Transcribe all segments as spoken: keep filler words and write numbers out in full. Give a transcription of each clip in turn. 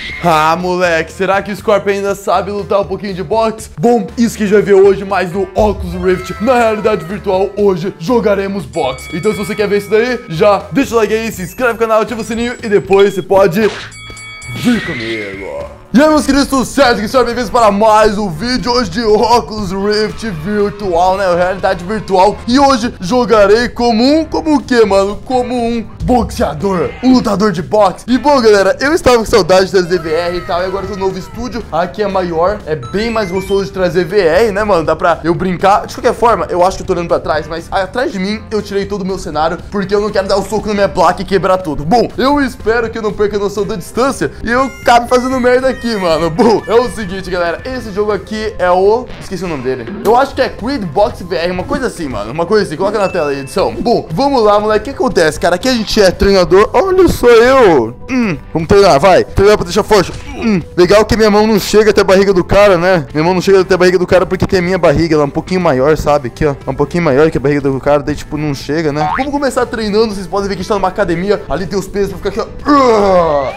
Ah, moleque, será que o Scorpion ainda sabe lutar um pouquinho de boxe? Bom, isso que a gente vai ver hoje, mas no Oculus Rift, na realidade virtual, hoje jogaremos boxe. Então se você quer ver isso daí, já deixa o like aí, se inscreve no canal, ativa o sininho e depois você pode vir comigo. E aí, meus queridos, tudo certo? Que sejam bem-vindos para mais um vídeo hoje de Oculus Rift virtual, né? Realidade virtual. E hoje jogarei como um... Como o que, mano? Como um boxeador, um lutador de boxe. E bom, galera, eu estava com saudade de trazer V R e tal. E agora eu tô no novo estúdio. Aqui é maior, é bem mais gostoso de trazer V R, né, mano? Dá pra eu brincar. De qualquer forma, eu acho que eu tô olhando pra trás, mas atrás de mim eu tirei todo o meu cenário, porque eu não quero dar um soco na minha placa e quebrar tudo. Bom, eu espero que eu não perca a noção da distância e eu acabe fazendo merda aqui, mano. Bom, é o seguinte, galera, esse jogo aqui é o... Esqueci o nome dele. Eu acho que é Creed Box V R, uma coisa assim, mano. Uma coisa assim, coloca na tela aí, edição. Bom, vamos lá, moleque. O que acontece, cara? Aqui a gente é treinador. Olha só eu. Hum, vamos treinar, vai. Treinar pra deixar forte. Hum, legal que minha mão não chega até a barriga do cara, né? Minha mão não chega até a barriga do cara porque tem a minha barriga. Ela é um pouquinho maior, sabe? Aqui, ó. É um pouquinho maior que a barriga do cara. Daí, tipo, não chega, né? Vamos começar treinando. Vocês podem ver que a gente tá numa academia. Ali tem os pesos pra ficar aqui, ó.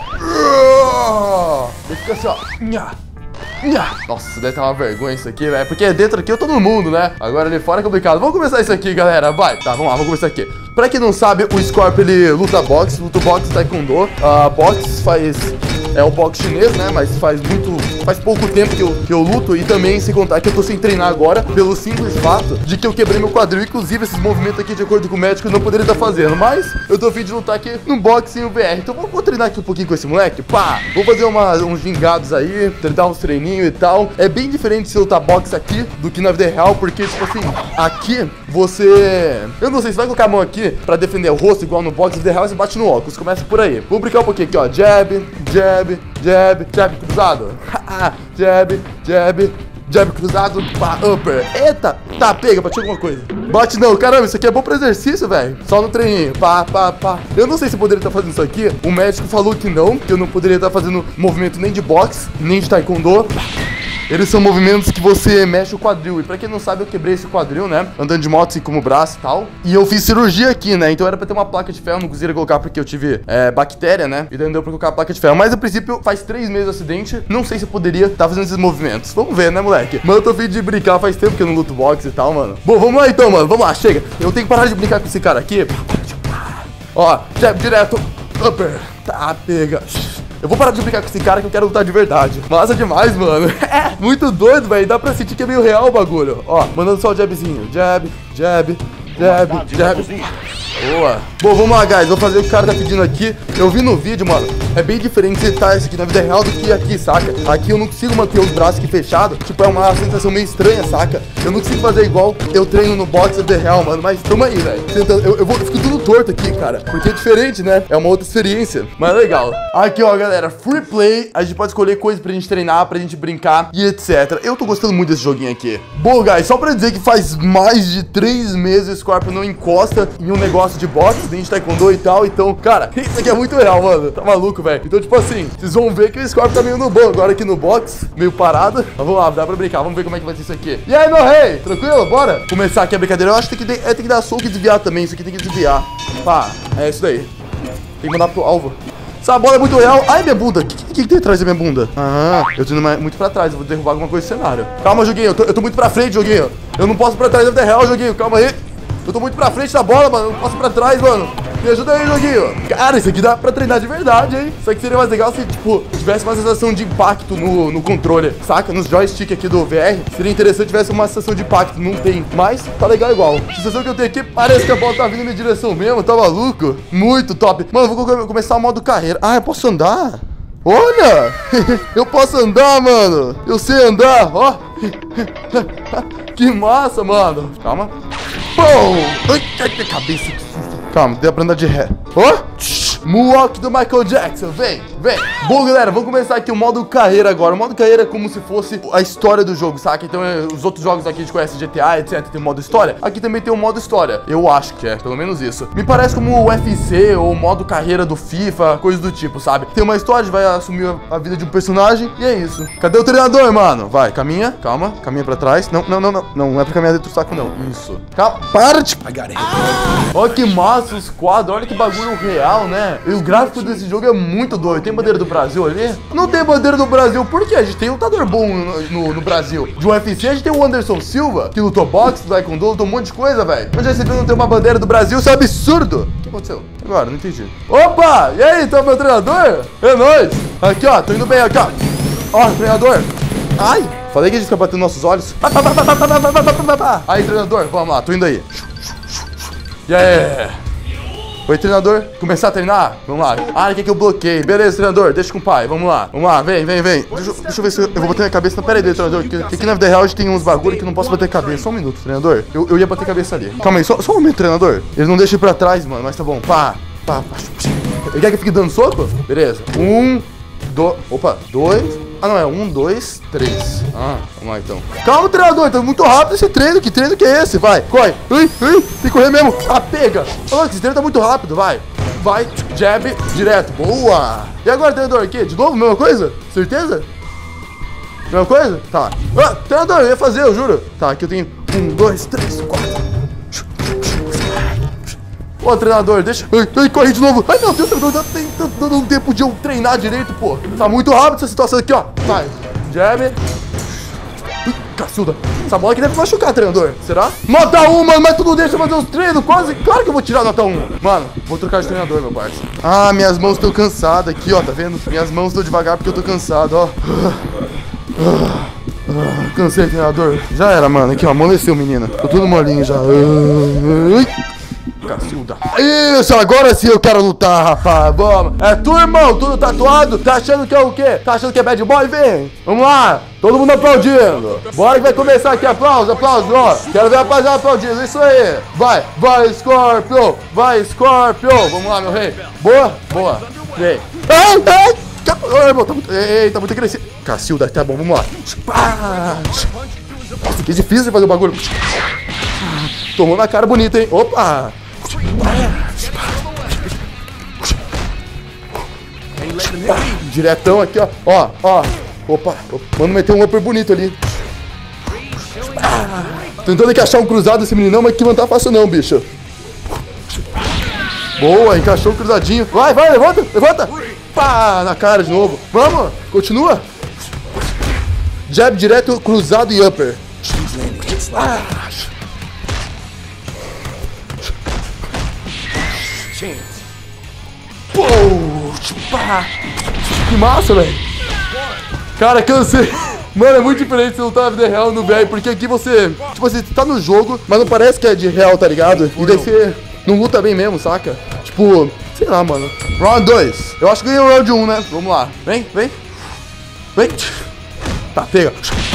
Ele fica assim, ó. Nossa, deve ter uma vergonha isso aqui, velho. Porque dentro aqui eu tô no mundo, né? Agora ali fora é complicado. Vamos começar isso aqui, galera. Vai. Tá, vamos lá, vamos começar aqui. Pra quem não sabe, o Scorpion, ele luta boxe. Luta boxe taekwondo. Uh, boxe faz... É o boxe chinês, né? Mas faz muito... Faz pouco tempo que eu, que eu luto. E também, sem contar que eu tô sem treinar agora, pelo simples fato de que eu quebrei meu quadril. Inclusive, esses movimentos aqui, de acordo com o médico, eu não poderia estar fazendo. Mas eu tô a fim de lutar aqui no boxe e no V R. Então vamos vou treinar aqui um pouquinho com esse moleque. Pá! Vou fazer uma, uns gingados aí, tentar uns treininhos e tal. É bem diferente se lutar boxe aqui do que na vida real. Porque, tipo assim, aqui você... Eu não sei, você vai colocar a mão aqui pra defender o rosto, igual no boxe. Na vida real você bate no óculos. Começa por aí. Vamos brincar um pouquinho aqui, ó. Jab, jab, jab, jab cruzado. Jab, jab, jab cruzado, pá, upper. Eita, tá, pega, bati alguma coisa. Bate não, caramba, isso aqui é bom pra exercício, velho. Só no treininho, pá, pá, pá. Eu não sei se eu poderia estar fazendo isso aqui. O médico falou que não, que eu não poderia estar fazendo movimento nem de boxe, nem de taekwondo. Eles são movimentos que você mexe o quadril. E pra quem não sabe, eu quebrei esse quadril, né? Andando de moto assim como o braço e tal. E eu fiz cirurgia aqui, né? Então era pra ter uma placa de ferro. Não conseguia colocar porque eu tive é, bactéria, né? E daí não deu pra colocar a placa de ferro. Mas a princípio, faz três meses do acidente. Não sei se eu poderia estar fazendo esses movimentos. Vamos ver, né, moleque? Mano, eu tô afim de brincar. Faz tempo que eu não luto boxe e tal, mano. Bom, vamos lá então, mano. Vamos lá, chega. Eu tenho que parar de brincar com esse cara aqui. Ó, jab direto. Upper. Tá, pega. Eu vou parar de brincar com esse cara que eu quero lutar de verdade. Massa demais, mano. É muito doido, velho. Dá pra sentir que é meio real o bagulho. Ó, mandando só o jabzinho. Jab, jab, jab, jab. Boa. Bom, vamos lá, guys. Vou fazer o que o cara tá pedindo aqui. Eu vi no vídeo, mano. É bem diferente sentar isso aqui na vida real do que aqui, saca? Aqui eu não consigo manter os braços aqui fechados. Tipo, é uma sensação meio estranha, saca? Eu não consigo fazer igual eu treino no boxe na vida real, mano. Mas tamo aí, velho. Eu, eu, vou, eu fico tudo torto aqui, cara. Porque é diferente, né? É uma outra experiência. Mas é legal. Aqui, ó, galera. Free play. A gente pode escolher coisas pra gente treinar, pra gente brincar e etcétera. Eu tô gostando muito desse joguinho aqui. Bom, guys, só pra dizer que faz mais de três meses o Scorpion não encosta em um negócio de boxe, nem de taekwondo e tal. Então, cara, isso aqui é muito real, mano. Tá maluco, velho. Então, tipo assim, vocês vão ver que o Scorpion tá meio no banco. Agora aqui no box, meio parado. Mas vamos lá, dá pra brincar. Vamos ver como é que vai ser isso aqui. E aí, meu rei? Tranquilo? Bora? Começar aqui a brincadeira. Eu acho que tem que, é, tem que dar soco e desviar também. Isso aqui tem que desviar. Pá, é isso daí. Tem que mandar pro alvo. Essa bola é muito real. Ai, minha bunda. O que, que, que tem atrás da minha bunda? Ah, eu tô indo mais, muito pra trás. Eu vou derrubar alguma coisa no cenário. Calma, joguinho. Eu tô, eu tô muito pra frente, joguinho. Eu não posso ir pra trás da vida real, joguinho. Calma aí. Eu tô muito pra frente da bola, mano. Eu não posso ir pra trás, mano. Me ajuda aí, joguinho. Cara, isso aqui dá pra treinar de verdade, hein? Isso aqui seria mais legal se, tipo, tivesse uma sensação de impacto no, no controle, saca? Nos joystick aqui do V R. Seria interessante se tivesse uma sensação de impacto. Não tem, mas tá legal igual. A sensação que eu tenho aqui, parece que a bola tá vindo na minha direção mesmo. Tá maluco? Muito top. Mano, eu vou começar o modo carreira. Ah, eu posso andar? Olha! Eu posso andar, mano. Eu sei andar, ó. Que massa, mano. Calma. Pum! Ai, que cabeça, que susto. Calma, deu pra andar de ré. Ó! Oh! Moonwalk do Michael Jackson, vem, vem. Bom, galera, vamos começar aqui o modo carreira agora. O modo carreira é como se fosse a história do jogo, saca? Então, é, os outros jogos aqui a gente conhece, G T A, etcétera. Tem o modo história. Aqui também tem o modo história. Eu acho que é, pelo menos isso. Me parece como o U F C ou o modo carreira do FIFA, coisa do tipo, sabe? Tem uma história, vai assumir a, a vida de um personagem e é isso. Cadê o treinador, mano? Vai, caminha, calma, caminha pra trás. Não, não, não, não. Não, não é pra caminhar dentro do saco, não. Isso. Calma, para de... Ah! Olha que massa os quadros, olha que bagulho real, né? né? E o gráfico desse jogo é muito doido. Tem bandeira do Brasil ali? Não tem bandeira do Brasil, por quê? A gente tem um lutador bom no, no, no Brasil. De U F C a gente tem o Anderson Silva, que lutou boxe, taekwondo, lutou um monte de coisa, velho. Onde já se viu não ter uma bandeira do Brasil? Isso é absurdo. O que aconteceu? Agora, não entendi. Opa! E aí, tá meu treinador? É nóis! Aqui, ó, tô indo bem aqui, ó. Ó, treinador. Ai! Falei que a gente fica batendo nossos olhos. Aí, treinador, vamos lá, tô indo aí. E aí? Oi, treinador. Começar a treinar? Vamos lá. Ah, ele quer que eu bloqueie. Beleza, treinador, deixa com o pai. Vamos lá. Vamos lá, vem, vem, vem. Deixa, deixa eu ver se eu, eu vou bater minha cabeça. Não, pera aí, treinador. Porque aqui na vida real a gente tem uns bagulho que não posso bater cabeça. Só um minuto, treinador. Eu, eu ia bater cabeça ali. Calma aí, só, só um momento, treinador. Ele não deixa ir pra trás, mano, mas tá bom. Pá, pá, pá. Ele quer que eu fique dando soco? Beleza. Um, dois. Opa, dois. Ah, não, é um, dois, três. Ah, vamos lá então. Calma, treinador, tá muito rápido esse treino. Que treino que é esse? Vai, corre. Ui, ui, tem que correr mesmo. Ah, pega. Oh, esse treino tá muito rápido, vai. Vai, jab, direto. Boa. E agora, treinador, aqui? De novo, mesma coisa? Certeza? Mesma coisa? Tá. Ah, treinador, eu ia fazer, eu juro. Tá, aqui eu tenho um, dois, três, quatro. Ô, treinador, deixa... Ai, ai, corre de novo. Ai, meu Deus, treinador, tá dando um tempo de eu treinar direito, pô. Tá muito rápido essa situação aqui, ó. Vai, jab. Ui, cacilda. Essa bola aqui deve machucar, treinador. Será? Nota um, mano, mas tu não deixa fazer os treinos. Quase, claro que eu vou tirar nota um. Mano, vou trocar de treinador, meu parceiro. Ah, minhas mãos estão cansadas aqui, ó, tá vendo? Minhas mãos estão devagar porque eu tô cansado, ó. Ah, cansei, treinador. Já era, mano. Aqui, ó, amoleceu, menina. Tô tudo molinho já. Ai. Cacilda. Isso, agora sim eu quero lutar, rapaz. Vamos. É tu, irmão, tudo tatuado. Tá achando que é o quê? Tá achando que é bad boy? Vem. Vamos lá. Todo mundo aplaudindo. Bora que vai começar aqui. Aplausos, aplausos, ó. Quero ver a rapaziada aplaudindo. Isso aí. Vai, vai, Scorpio. Vai, Scorpio. Vamos lá, meu rei. Boa, boa. Vem. Ai, ai. Ô, irmão, tá muito... Ei, tá muito agressivo. Cacilda, tá bom, vamos lá. Nossa, que difícil de fazer o bagulho. Tomou na cara bonita, hein? Opa! Diretão aqui, ó. Ó, ó. Opa, mano, meteu um upper bonito ali. Tentando encaixar um cruzado esse meninão, mas que não tá fácil não, bicho. Boa, encaixou o cruzadinho. Vai, vai, levanta, levanta. Pá, na cara de novo. Vamos, continua. Jab direto, cruzado e upper. Ah. Pô, que massa, velho. Cara, cansei. Mano, é muito diferente você lutar na vida real no velho, porque aqui você, tipo assim, tá no jogo, mas não parece que é de real, tá ligado? E daí você não luta bem mesmo, saca? Tipo, sei lá, mano. Round dois. Eu acho que ganhei o round um, né? Vamos lá. Vem, vem. Vem. Tá, pega.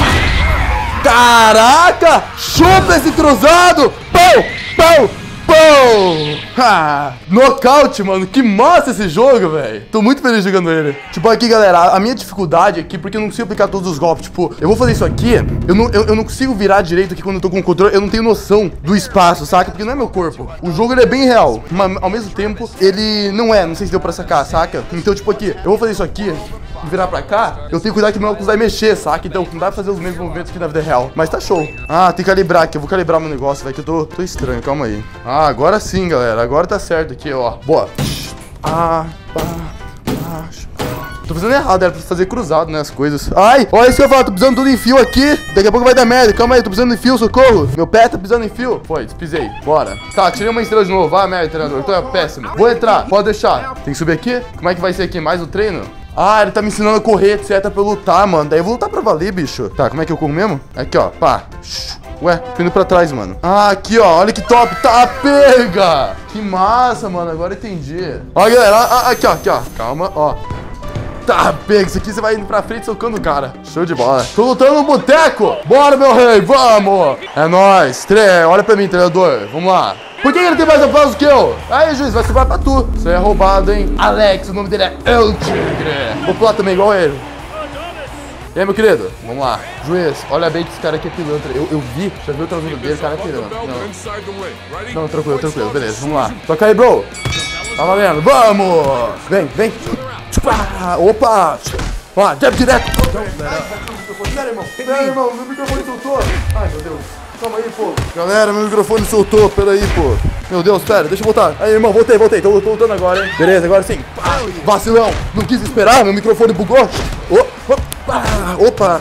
Caraca! Chupa esse cruzado! Pau! Pau! Pau! Ha! Nocaute, mano. Que massa esse jogo, velho. Tô muito feliz jogando ele. Tipo, aqui, galera, a minha dificuldade aqui, porque eu não consigo aplicar todos os golpes. Tipo, eu vou fazer isso aqui, eu não, eu, eu não consigo virar direito aqui quando eu tô com o controle. Eu não tenho noção do espaço, saca? Porque não é meu corpo. O jogo, ele é bem real, mas ao mesmo tempo, ele não é. Não sei se deu pra sacar, saca? Então, tipo, aqui, eu vou fazer isso aqui e virar pra cá, eu tenho que cuidar que meu óculos vai mexer, saca? Então não dá pra fazer os mesmos movimentos que na vida real. Mas tá show. Ah, tem que calibrar aqui. Eu vou calibrar meu negócio, velho, que eu tô, tô estranho. Calma aí. Ah, agora sim, galera. Agora tá certo aqui, ó. Boa. Ah, pá, ah, tô fazendo errado, era pra fazer cruzado, né, as coisas. Ai, olha isso que eu falo, tô pisando tudo em fio aqui. Daqui a pouco vai dar merda, calma aí, tô pisando em fio, socorro. Meu pé tá pisando em fio. Foi, despisei, bora. Tá, tirei uma estrela de novo, vai merda, treinador, tô péssimo. Vou entrar, pode deixar. Tem que subir aqui? Como é que vai ser aqui, mais o treino? Ah, ele tá me ensinando a correr, etc, pra eu lutar, mano. Daí eu vou lutar pra valer, bicho. Tá, como é que eu corro mesmo? Aqui, ó, pá. Ué, tô indo pra trás, mano. Ah, aqui, ó, olha que top. Tá, pega. Que massa, mano, agora eu entendi. Ó, galera, ah, aqui, ó, aqui, ó. Calma, ó. Tá, pega. Isso aqui você vai indo pra frente socando o cara. Show de bola. Tô lutando no boteco. Bora, meu rei, vamos. É nóis. Tre, olha pra mim, treinador. Vamos lá. Por que ele tem mais aplausos que eu? Aí, juiz, vai sobrar pra tu. Isso aí é roubado, hein? Alex, o nome dele é El Tigre. Vou pular também igual ele. E aí, meu querido? Vamos lá. Juiz, olha bem que esse cara aqui é pilantra. Eu, eu vi, já vi o traseiro dele, o cara é pilantra. Não, não, tranquilo, tranquilo. Beleza, vamos lá. Toca aí, bro. Tá valendo. Vamos. Vem, vem. Opa. Ó, jab direto. Pera, irmão. Pera, irmão. Meu microfone soltou. Ai, meu Deus. Calma aí, pô. Galera, meu microfone soltou. Pera aí, pô. Meu Deus, pera, deixa eu voltar. Aí, irmão, voltei, voltei. Tô, tô voltando agora, hein. Beleza, agora sim. Pá, vacilão. Não quis esperar, meu microfone bugou. Oh, opa. Opa.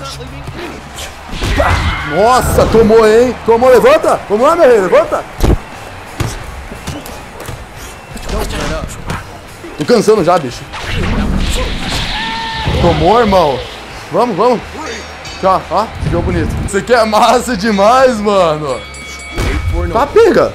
Nossa, tomou, hein. Tomou, levanta. Vamos lá, meu rei, levanta. Tô cansando já, bicho. Tomou, irmão. Vamos, vamos. Ó, ó, ficou bonito. Isso aqui é massa demais, mano. Tá, pega.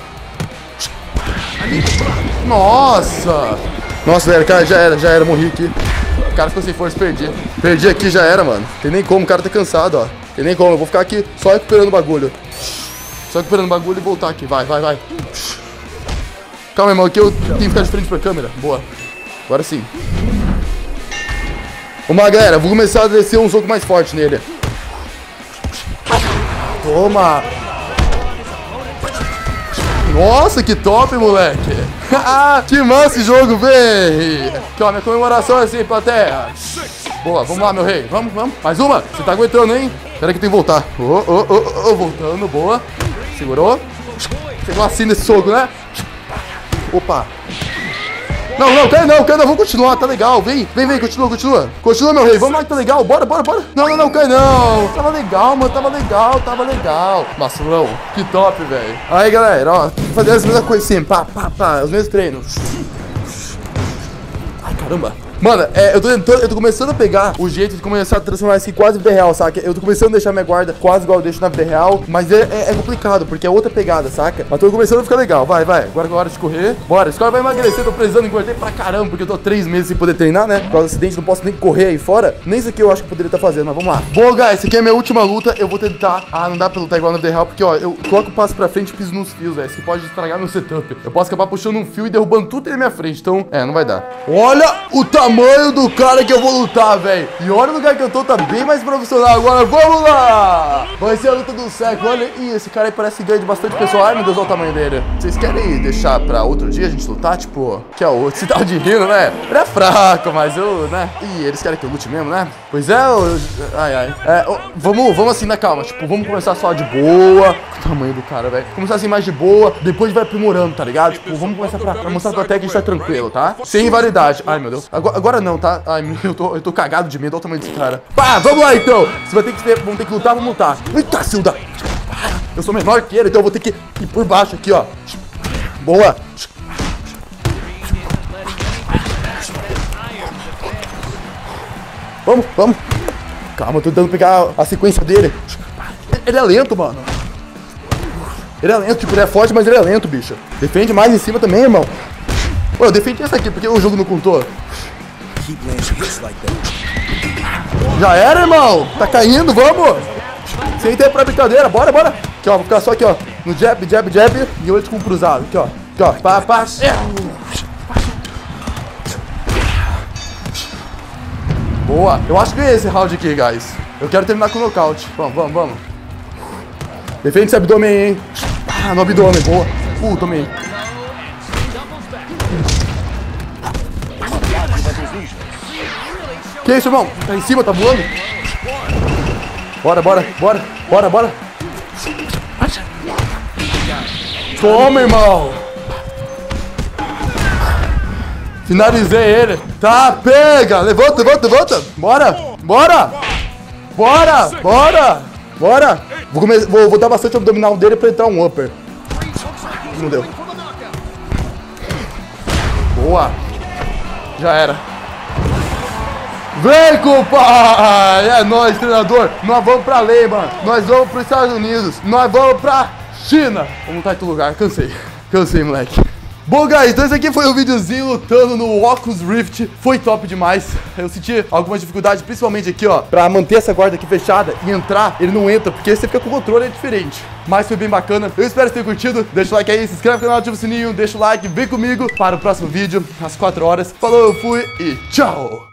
Nossa. Nossa, velho, cara, já era, já era, morri aqui. O cara ficou sem força, perdi. Perdi aqui, já era, mano. Tem nem como, o cara tá cansado, ó. Tem nem como, eu vou ficar aqui só recuperando o bagulho. Só recuperando o bagulho e voltar aqui, vai, vai, vai. Calma, irmão, aqui eu tenho que ficar de frente pra câmera. Boa. Agora sim. Vamos lá, galera, vou começar a descer um soco mais forte nele. Toma! Nossa, que top, moleque! Que massa esse jogo, véi! Aqui, ó, minha comemoração é assim, plateia. Boa, vamos lá, meu rei. Vamos, vamos. Mais uma. Você tá aguentando, hein? Pera que tem que voltar. Oh, oh, oh, oh, voltando, boa. Segurou. Pegou assim nesse soco, né? Opa. Não, não, cai não, cai não, vamos continuar, tá legal, vem, vem, vem, continua, continua. Continua, meu rei, vamos lá que tá legal, bora, bora, bora. Não, não, não, cai não, tava legal, mano, tava legal, tava legal. Maçulão, que top, velho. Aí, galera, ó, fazer as mesmas coisas assim, pá, pá, pá, os mesmos treinos. Ai, caramba. Mano, é, eu tô tentando, eu tô começando a pegar o jeito de começar a transformar isso em quase vida real, saca? Eu tô começando a deixar minha guarda quase igual eu deixo na vida real, mas é, é, é complicado, porque é outra pegada, saca? Mas tô começando a ficar legal, vai, vai, agora é hora de correr. Bora, esse cara vai emagrecer, tô precisando engordar pra caramba, porque eu tô três meses sem poder treinar, né? Por causa do acidente, não posso nem correr aí fora. Nem isso aqui eu acho que eu poderia estar fazendo, mas vamos lá. Bom, guys, essa aqui é a minha última luta, eu vou tentar... Ah, não dá pra lutar igual na vida real, porque, ó, eu coloco o passo pra frente e piso nos fios, velho, isso que pode estragar meu setup. Eu posso acabar puxando um fio e derrubando tudo na minha frente, então, é, não vai dar. Olha o tamanho do cara que eu vou lutar, velho. E olha o lugar que eu tô, tá bem mais profissional agora. Vamos lá! Vai ser a luta do século. Olha, ih, esse cara aí parece que ganha de bastante pessoal. Ai, meu Deus, olha o tamanho dele. Vocês querem deixar pra outro dia a gente lutar? Tipo, que é o outro? Você tá de rindo, né? Ele é fraco, mas eu, né? Ih, eles querem que eu lute mesmo, né? Pois é, eu... ai, ai. É, ó, vamos, vamos assim, na calma. Tipo, vamos começar só de boa. O tamanho do cara, velho. Começar assim mais de boa. Depois vai aprimorando, tá ligado? Tipo, vamos começar pra, pra mostrar pra até que a gente tá tranquilo, tá? Sem rivalidade. Ai, meu Deus. Agora, agora não, tá? Ai, eu tô, eu tô cagado de medo, olha o tamanho desse cara. Pá, vamos lá então. Você vai ter que ter, vamos ter que lutar, vamos lutar. Eita, Silda. Eu sou menor que ele, então eu vou ter que ir por baixo aqui, ó. Boa. Vamos, vamos. Calma, eu tô tentando pegar a sequência dele. Ele é lento, mano. Ele é lento, tipo, ele é forte, mas ele é lento, bicho. Defende mais em cima também, irmão. Pô, eu defendi essa aqui, porque o jogo não contou. Já era, irmão. Tá caindo, vamos. Sem tempo pra brincadeira, bora, bora. Aqui, ó, vou ficar só aqui, ó. No jab, jab, jab. E oito com o cruzado. Aqui, ó. Aqui, ó. Pá, pá. Boa. Eu acho que ganhei esse round aqui, guys. Eu quero terminar com o nocaute. Vamos, vamos, vamos. Defende esse abdômen aí, hein. Ah, no abdômen, boa. Uh, tomei. Que isso, irmão? Tá em cima, tá voando? Bora, bora, bora, bora, bora. Toma, irmão. Finalizei ele. Tá, pega. Levanta, levanta, levanta. Bora, bora. Bora, bora, bora. Vou, come... vou, vou dar bastante abdominal dele pra entrar um upper. Não deu. Boa. Já era. Vem, compadre! É nóis, treinador. Nós vamos pra lei, mano. Nós vamos pros Estados Unidos. Nós vamos pra China. Vamos lutar em outro lugar. Cansei. Cansei, moleque. Bom, guys, então esse aqui foi o videozinho lutando no Oculus Rift. Foi top demais. Eu senti algumas dificuldades, principalmente aqui, ó, pra manter essa guarda aqui fechada e entrar. Ele não entra, porque você fica com o controle, é diferente. Mas foi bem bacana. Eu espero que vocês tenham curtido. Deixa o like aí, se inscreve no canal, ativa o sininho, deixa o like, vem comigo para o próximo vídeo, às quatro horas. Falou, eu fui e tchau!